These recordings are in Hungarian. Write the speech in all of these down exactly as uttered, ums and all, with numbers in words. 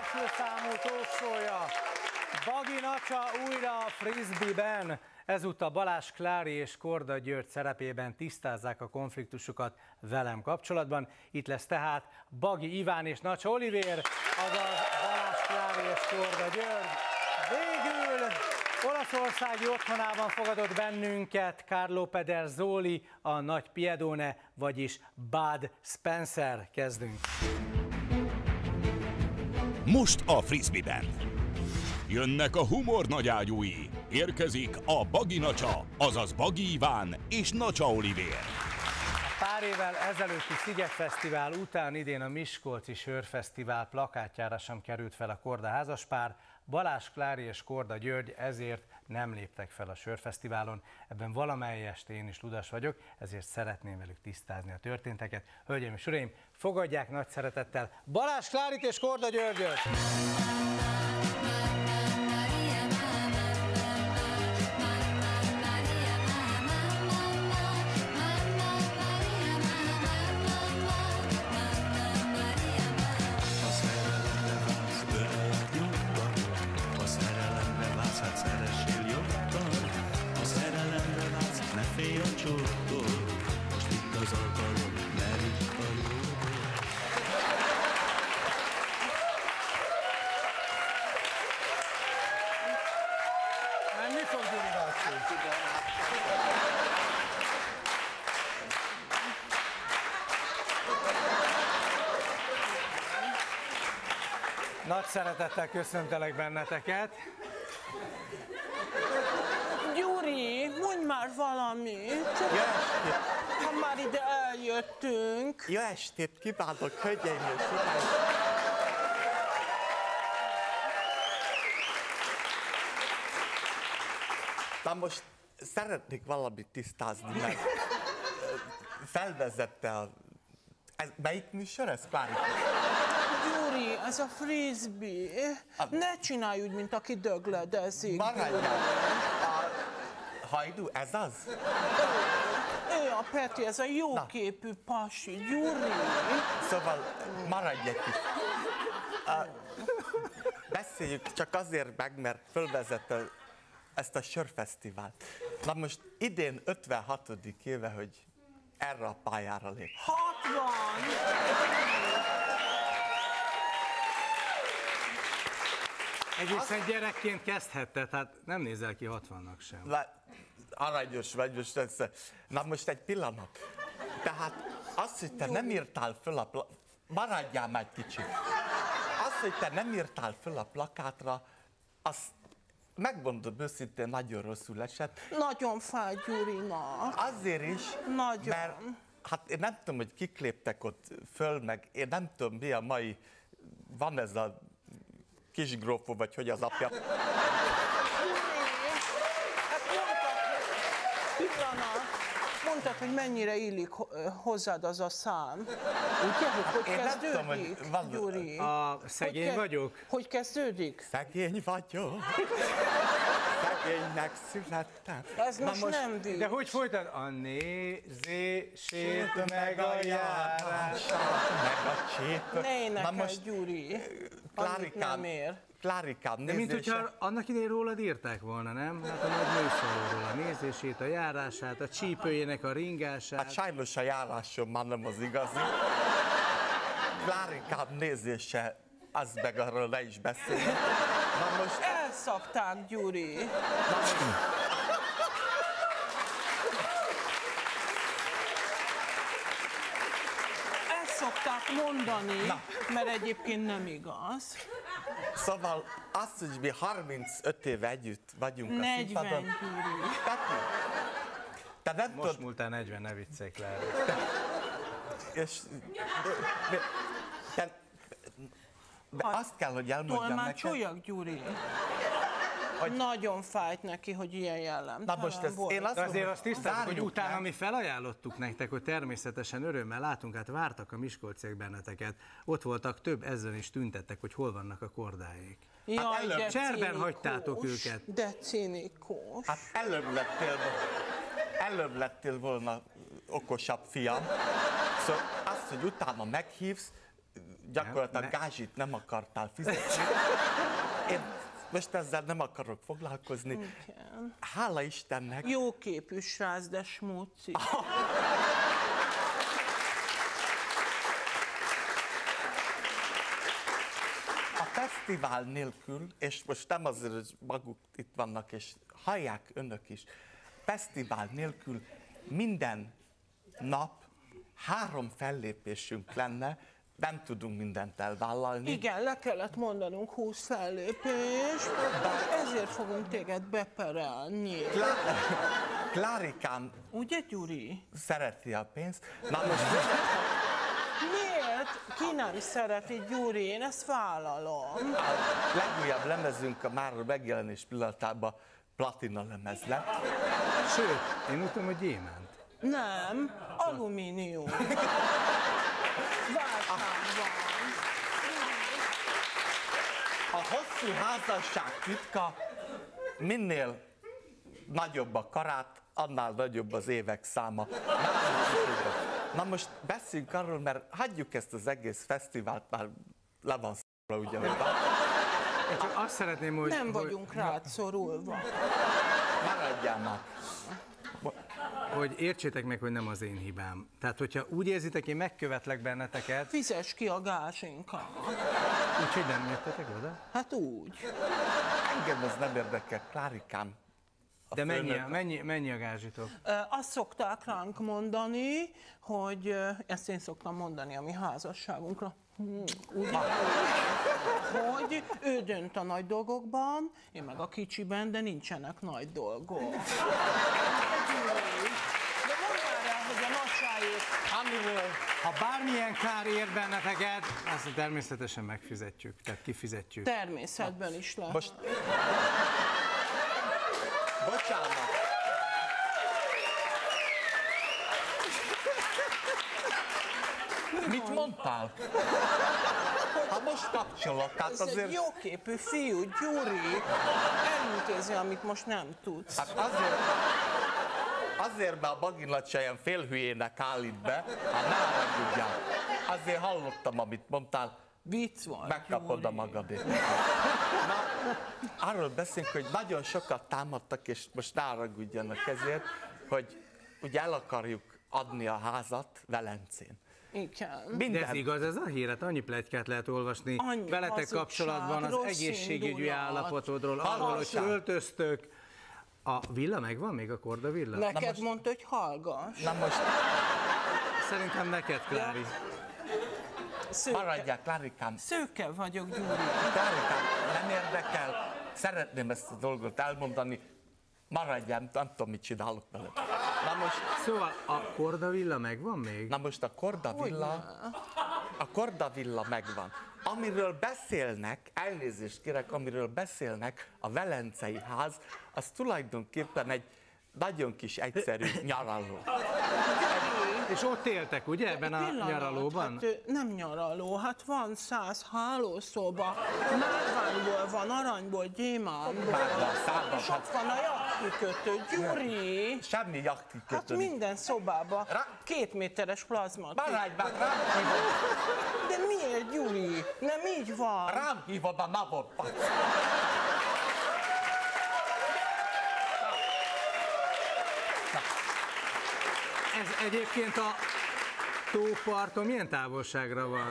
első számú talkshow-ja. Bagi Nacsa újra a frisbee-ben. Ezúttal Balázs Klári és Korda György szerepében tisztázzák a konfliktusukat velem kapcsolatban. Itt lesz tehát Bagi Iván és Nacsa Olivér, azaz Balázs Klári és Korda György. Végül olaszországi otthonában fogadott bennünket Carlo Pederzoli, a nagy Piedone, vagyis Bud Spencer. Kezdünk. Most a frisbee-ben. Jönnek a humor nagyágyúi. Érkezik a Bagi Nacsa, azaz Bagi Iván és Nacsa Olivér. Pár évvel ezelőtti Szigetfesztivál után idén a Miskolci Sörfesztivál plakátjára sem került fel a Korda házaspár. Balázs Klári és Korda György ezért nem léptek fel a Sörfesztiválon. Ebben valamelyest én is ludas vagyok, ezért szeretném velük tisztázni a történteket. Hölgyeim és uraim, fogadják nagy szeretettel Balázs Klárit és Korda Györgyöt! Nagy szeretettel köszöntelek benneteket. Gyuri, mondj már valamit! Ha már ide eljöttünk. Jó estét kívánok, hölgyeim és uraim! Na most szeretnék valamit tisztázni, mert felvezette a... Ez, melyik műsor ez, Klári? Gyuri, ez a frisbee. A... Ne csinálj úgy, mint aki dögledezik. Maradjál! A hajdu, ez az? Ő a Peti, ez a jóképű pasi, Gyuri. Szóval maradj egy kis. A... Beszéljük csak azért meg, mert fölvezette ezt a sörfesztivált. Na most idén ötvenhatodik éve, hogy erre a pályára lép. hatvan! Egészen gyerekként kezdhette, tehát nem nézel ki hatvannak sem. Le, aranyos vagy most egyszer. Na most egy pillanat. Tehát azt, hogy te nem írtál föl a pla... Maradjál már kicsit. Azt, hogy te nem írtál föl a plakátra, azt megmondom őszintén, nagyon rosszul esett. Nagyon fáj Gyurinak. Azért is, nagyon. Mert hát én nem tudom, hogy kik léptek ott föl, meg én nem tudom, mi a mai, van ez a kis grófó, vagy hogy az apja. Gyuri, hát mondtad, pillanat, mondtad, hogy mennyire illik hozzád az a szám. Ugye, hogy hogy én kezdődik, nem tudom, hogy van... Gyuri? A szegény hogy vagyok? Hogy kezdődik? Szegény vagyok. Szegénynek születtem. Ez most, most nem vicc. De hogy folytad? A nézését, meg a járását, meg a csét. Ne énekelj, Gyuri. Annyit nem ér. Klárikám, nézése. De mint hogyha annak idején rólad írták volna, nem? Hát a nagy nőszalóról a nézését, a járását, a csípőjének a ringását. Hát sajnos a járásom már nem az igazi. Klárikám nézése, az meg arról ne is beszélni. Na most... Elszakták, Gyuri. Na most... Ezt szokták mondani, na. Mert egyébként nem igaz. Szóval azt, hogy mi harmincöt éve együtt vagyunk a negyven, színpadon. Gyuri. Te nem most tud... múltál negyven, ne viccelj, Klári. És... De, de azt kell, hogy elmondjam neked... Tolmácsoljak, Gyuri. Hogy... Nagyon fájt neki, hogy ilyen jellem. Na most ez, én azt azért azt tisztázok, hogy utána meg. mi felajánlottuk nektek, hogy természetesen örömmel látunk, hát vártak a miskolciak benneteket. Ott voltak több ezen is tüntettek, hogy hol vannak a kordáik. Jaj, hát előbb, de cserben cinikus, hagytátok őket. De cinikus. Hát előbb lettél, előbb lettél volna okosabb fiam. Szóval azt, hogy utána meghívsz, gyakorlatilag Ne- gázsit nem akartál fizetni. Én most ezzel nem akarok foglalkozni. Igen. Hála Istennek. Jó képű srác, de smúci. A fesztivál nélkül, és most nem azért, hogy maguk itt vannak, és hallják önök is, fesztivál nélkül minden nap három fellépésünk lenne, nem tudunk mindent elvállalni. Igen, le kellett mondanunk húsz fellépést, ezért fogunk téged beperelni. Klá- Klárikám Ugye, Gyuri? szereti a pénzt. Na most Miért? Ki nem szereti, Gyuri? Én ezt vállalom. a legújabb lemezünk a már megjelenés pillanatában platina lemez lett. Sőt, én úgy tudom, hogy gyémánt. Nem, alumínium. Váltságban. A hosszú házasság titka, minél nagyobb a karát, annál nagyobb az évek száma. Na most beszéljünk arról, mert hagyjuk ezt az egész fesztivált, már le van s***ra ugyanúgy. Én csak azt szeretném, hogy... Nem hogy, vagyunk rád szorulva. Maradjál már. Hogy értsétek meg, hogy nem az én hibám. Tehát, hogyha úgy érzitek, én megkövetlek benneteket, Fizes ki a gázsinkat. úgyhogy nem jöttetek oda. Hát úgy. Engem ez nem érdekel, Klárikám. A De mennyi, főnök- mennyi, mennyi a gázsitok? Ö, Azt szokták ránk mondani, hogy ö, ezt én szoktam mondani a mi házasságunkra. Hm, ugye? Hogy ő dönt a nagy dolgokban, én meg a kicsiben, de nincsenek nagy dolgok. De mondd már el, hogy a nagysáét Amiről, ha bármilyen kár ér benneteket, azt természetesen megfizetjük, tehát kifizetjük. természetben is lehet. Most... Bocsánat. Mit mondtál? Ha most kapcsolok, hát Ez egy azért... jóképű fiú, Gyuri, elintézi, amit most nem tudsz. Hát azért... Azért, mert a Baginacsa ilyen félhülyének állít be, hát ne haragudjál. Azért hallottam, amit mondtál, Vicc van, megkapod a Gyuri. magadét. Na, arról beszélünk, hogy nagyon sokat támadtak, és most ne haragudjanak ezért, hogy ugye el akarjuk adni a házat Velencén. Igen. De Minden. ez igaz, ez a híret, annyi pletykát lehet olvasni Annyi veletek hazugság, kapcsolatban, az rossz egészségügyi indulat, állapotodról, arról, hogy hazugság. öltöztök. A villa megvan még, a Korda villa? Neked most- mondta, hogy hallgass. Na most Szerintem neked, Klári. Szőke, maradjál, Klárikám. szőke vagyok, Gyuri. Klárikám, nem érdekel. Szeretném ezt a dolgot elmondani. Maradjál, nem tudom, mit csinálok veled. Na most, Szóval a Korda villa megvan még? na most a Korda villa, a Korda villa megvan. Amiről beszélnek, elnézést kérek, amiről beszélnek a Velencei ház, az tulajdonképpen egy nagyon kis egyszerű nyaraló. És ott éltek, ugye, ebben a Pillanat, nyaralóban? Hát, ö, nem nyaraló, hát van száz hálószoba, márványból van, aranyból, gyémántból, Márvány, század, és ott van a jachtkikötő, Gyuri. Semmi jakti Hát kötődik. minden szobában Rá- két méteres plazma. Maradj már, rám hívod, De miért, Gyuri? Nem így van. rám hívod a navot, pac. Ez egyébként a tóparton milyen távolságra van?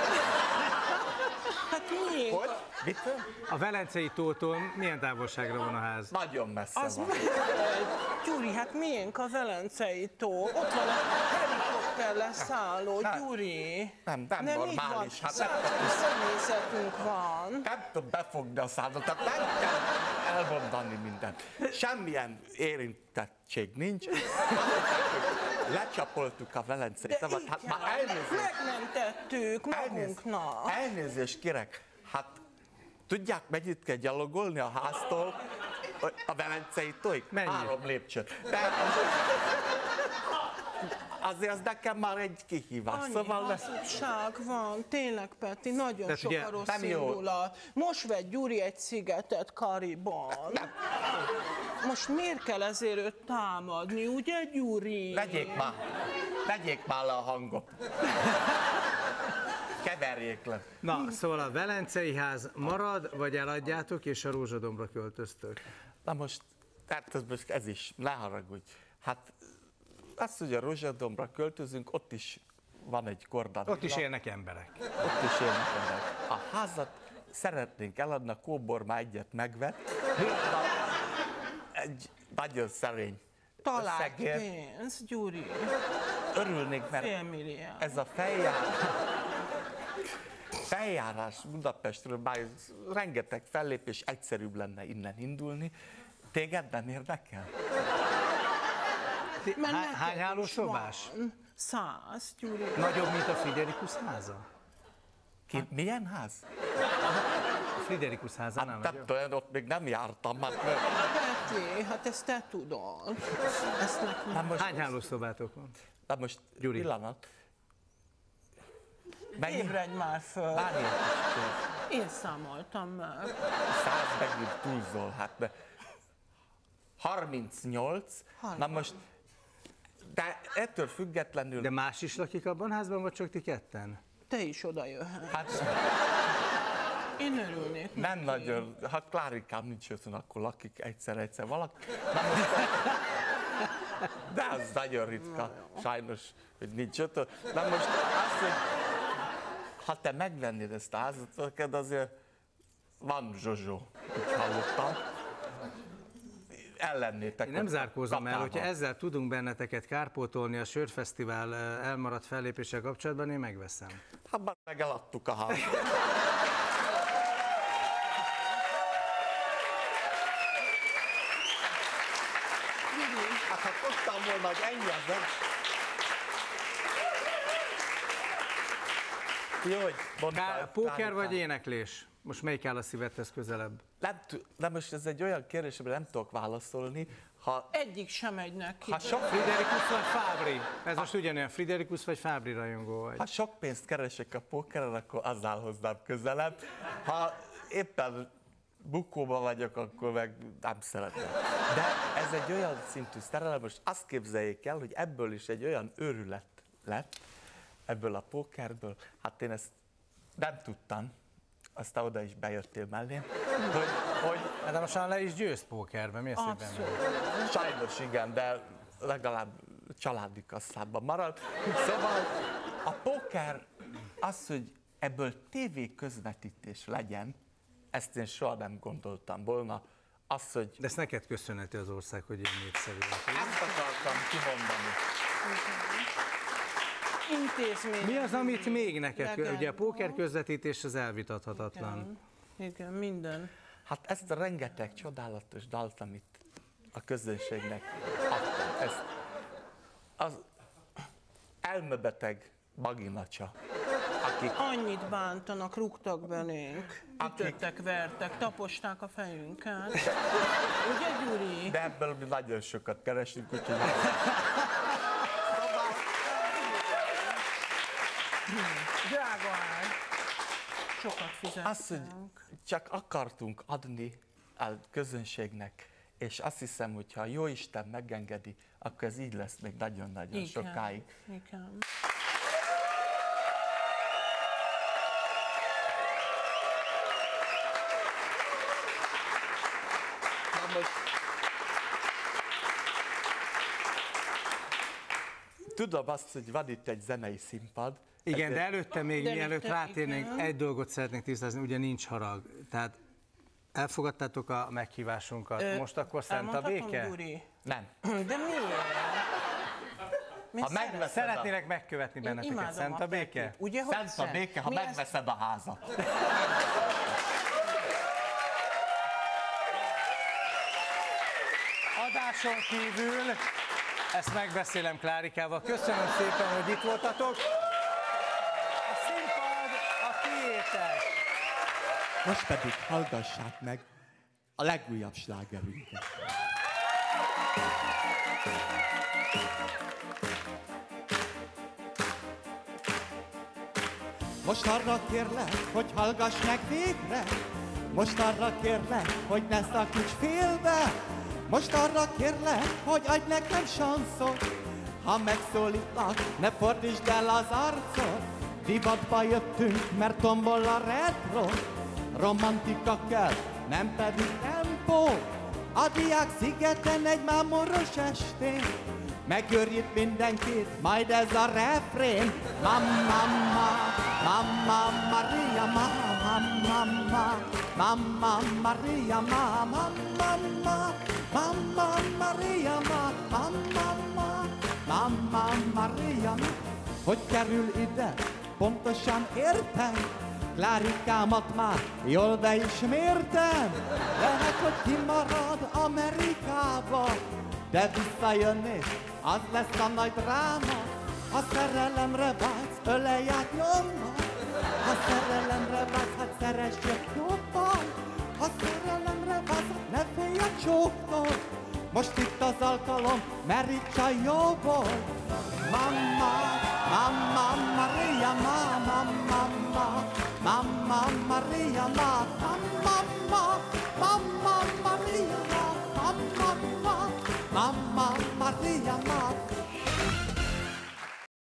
Hát miért? Hogy? Mitől? A Velencei tótól milyen távolságra van a ház? Nagyon messze Az van. miért? Gyuri, hát miénk a Velencei tó? Ott van a helikopter leszálló, Nem. Gyuri. Nem, nem így normális, van. hát nem- Számos személyzetünk van. Nem tudom befogni a szádat, tehát nem kell elmondani mindent. Semmilyen érintettség nincs. Azt mondták, hogy lecsapoltuk a Velencei De tavat. Hát igen, már elnézést, megmentettük elnézést, magunknak. elnézést kérek. Hát tudják, mennyit kell gyalogolni a háztól a Velencei tóig? Mennyit? Három lépcsőt. Tehát azért az nekem már egy kihívás. Annyi Szóval lesz. hazugság van, tényleg, Peti, nagyon Tehát sok ugye a rossz nem jó. indulat. Most vett Gyuri egy szigetet Kariban. Most miért kell ezért őt támadni, ugye, Gyuri? Vegyék már, vegyék már le a hangot. verjék le. Na, szóval a Velencei ház marad, vagy eladjátok, és a Rózsadombra költöztök? Na most, tehát ez, most ez is, ne haragudj. Hát azt, hogy a Rózsadombra költözünk, ott is van egy korda. Ott is élnek emberek. Ott is élnek emberek. A házat szeretnénk eladni, a kóbor már egyet megvett. Egy nagyon szerény Talált összegért. pénz, Gyuri. Örülnék, mert Félmilliárd. ez a feljárás, feljárás Budapestről, bár rengeteg fellépés, egyszerűbb lenne innen indulni. Téged nem érdekel? Mert Há- nekem hány is hálószobás? van. Száz, Gyuri. Nagyobb, mint a Friderikus háza? Ki, milyen ház? A Friderikus házánál Hát nagyobb? nem tudom, ott még nem jártam. Hát, Peti, hát ezt te tudod. Ezt nekünk. nem most, Hány hálószobátok van? nem most Gyuri. pillanat. Mennyi? Ébredj már föl. Várjál, kicsit. Én számoltam meg. Száz megint túlzol, hát de harmincnyolc, na most, de ettől függetlenül, De más is lakik abban a házban, vagy csak ti ketten? Te is oda jöhetsz. hát Én örülnék. nem neki. nagyon, ha Klárikám nincs otthon, akkor lakik egyszer-egyszer valaki. Na most, de az nagyon ritka, sajnos, hogy nincs otthon. Na most azt, hogy ha te megvennéd ezt a házat, neked azért van zsozsó, úgy hallottam. Ellennétek. Én nem ott zárkózom el, Katában. hogyha ezzel tudunk benneteket kárpótolni a Sörfesztivál eh, elmaradt fellépéssel kapcsolatban, én megveszem. Hát már meg eladtuk a házat. Hát ha tudtam volna, hogy ennyi az nem... Jó, hogy mondtál, Ká- póker Klárikám. vagy éneklés? Most melyik áll a szívedhez közelebb? Nem, tud- de most ez egy olyan kérdés, amire nem tudok válaszolni. Ha, Egyik sem megy neki. ha, sok, Friderikus vagy Fábri? Ez most ugyanolyan, Friderikus vagy Fábri rajongó vagy? ha sok pénzt keresek a pókeren, akkor az áll hozzám közelebb. Ha éppen bukóba vagyok, akkor meg nem szeretem. De ez egy olyan szintű szerelem, most azt képzeljék el, hogy ebből is egy olyan őrület lett, ebből a pókerből, hát én ezt nem tudtam, aztán oda is bejöttél mellém, hogy, hogy Hát de most már le is győzt pókerben, mi ezt így benne? Abszolút. sajnos igen, de legalább családi kasszában marad. Szóval a póker az, hogy ebből tévé közvetítés legyen, ezt én soha nem gondoltam volna. Az, hogy De ezt neked köszönheti az ország, hogy ilyen népszerű vagy. ezt akartam kimondani. Intézmény. Mi az, amit még neked, kö- Legenda. ugye a póker közvetítés az elvitathatatlan. Igen, minden. Hát ezt a rengeteg csodálatos dalt, amit a közönségnek adtam, ezt az elmebeteg Baginacsa, akik Annyit bántanak, rúgtak belénk, Akik- ütöttek, vertek, taposták a fejünket. Ugye, Gyuri? de ebből mi nagyon sokat keresünk, úgyhogy Drága áll. Sokat fizettünk. azt, hogy csak akartunk adni a közönségnek, és azt hiszem, hogy ha a Jóisten megengedi, akkor ez így lesz még nagyon-nagyon Igen, sokáig. Igen. Na most, tudom azt, hogy van itt egy zenei színpad. Igen, de ezért- előtte még, De mielőtt előtte, rátérnénk, igen. egy dolgot szeretnék tisztázni, ugye nincs harag. Tehát elfogadtátok a meghívásunkat, Ö, most akkor szent a elmondhatom, béke? Gyuri? Nem. De miért? Miért Ha megveszed a, Szeretnélek megkövetni Én benneteket, imádom szent a béke? Petit. Ugye, hogy szent a béke, ha Mi ezt- megveszed a házat. Adáson kívül ezt megbeszélem Klárikával. Köszönöm szépen, hogy itt voltatok. A színpad a tiétek. Most pedig hallgassák meg a legújabb slágerünket. Most arra kérlek, hogy hallgass meg végre. Most arra kérlek, hogy ne szakíts félbe. Most arra kérlek, hogy adj nekem sanszot. Ha megszólítlak, ne fordítsd el az arcot. Divatba jöttünk, mert tombol a retro. Romantika kell, nem pedig tempó. A Diák szigeten egy mámoros estén megőrít mindenkit, majd ez a refrén. Mamma, mamma, Maria, mamma, mamma, mamma, Maria, mamma, mamma, mamma, Maria, mamma, mamma, mamma, Maria. Hogy kerül ide, pontosan értem, Klárikámat már jól beismértem. Lehet, hogy kimarad Amerikába, de visszajön és az lesz a nagy dráma. Ha szerelemre vágysz, ölelj át nyomban. Ha szerelemre vágysz, hát szeressék jobban. Ha szerelemre vágysz, ne félj a csóktól. Most itt az alkalom, meríts a jóból. Mamma, mamma, Maria, mamma, mamma, mamma, Maria, mamma, mamma, mamma, Maria, mamma, mamma, Maria, mamma.